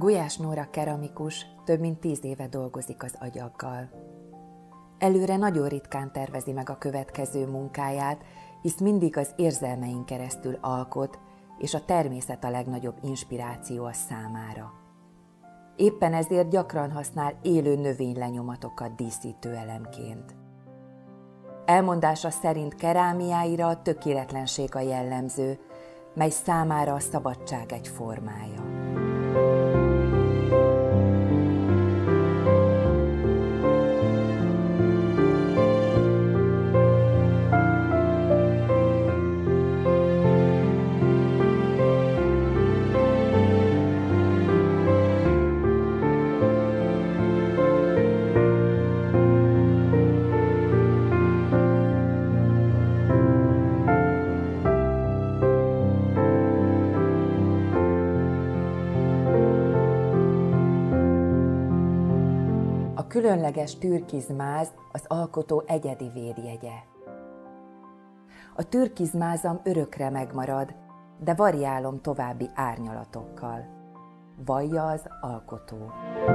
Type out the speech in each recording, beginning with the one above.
Gulyás Nóra keramikus több mint 10 éve dolgozik az agyaggal. Előre nagyon ritkán tervezi meg a következő munkáját, hisz mindig az érzelmein keresztül alkot, és a természet a legnagyobb inspiráció a számára. Éppen ezért gyakran használ élő növénylenyomatokat díszítőelemként. Elmondása szerint kerámiáira a tökéletlenség a jellemző, mely számára a szabadság egy formája. A különleges türkizmáz az alkotó egyedi védjegye. A türkizmázam örökre megmarad, de variálom további árnyalatokkal. Vallja az alkotó.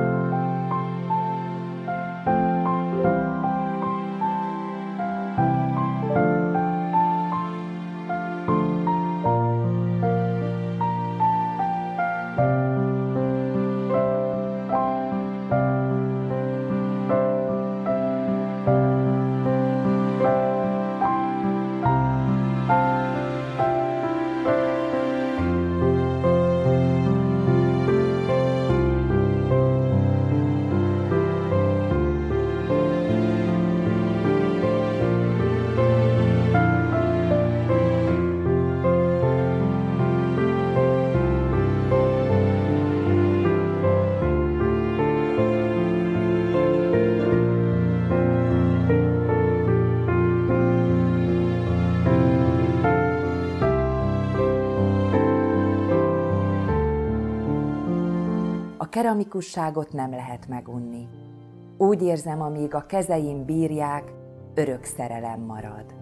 A keramikusságot nem lehet megunni. Úgy érzem, amíg a kezeim bírják, örök szerelem marad.